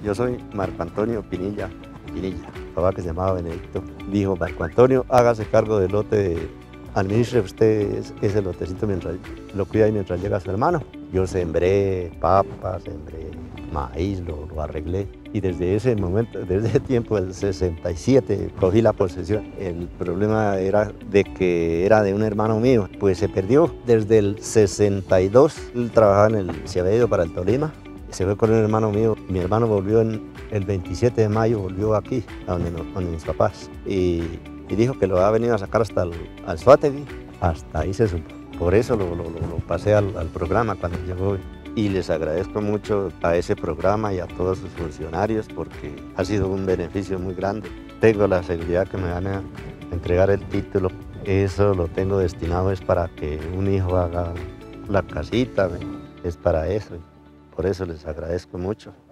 Yo soy Marco Antonio Pinilla, papá que se llamaba Benedicto. Dijo, Marco Antonio, hágase cargo del lote, administre usted ese lotecito mientras lo cuida y mientras llega su hermano. Yo sembré papas, sembré maíz, lo arreglé. Y desde ese momento, desde ese tiempo, el 67, cogí la posesión. El problema era de que era de un hermano mío, pues se perdió. Desde el 62, él trabajaba se había ido para el Tolima. Se fue con un hermano mío. Mi hermano volvió el 27 de mayo, volvió aquí, a donde mis papás. Y dijo que lo había venido a sacar hasta al Suátegui. Hasta ahí se supo. Por eso lo pasé al programa cuando llegó. Y les agradezco mucho a ese programa y a todos sus funcionarios porque ha sido un beneficio muy grande. Tengo la seguridad que me van a entregar el título. Eso lo tengo destinado es para que un hijo haga la casita, es para eso. Por eso les agradezco mucho.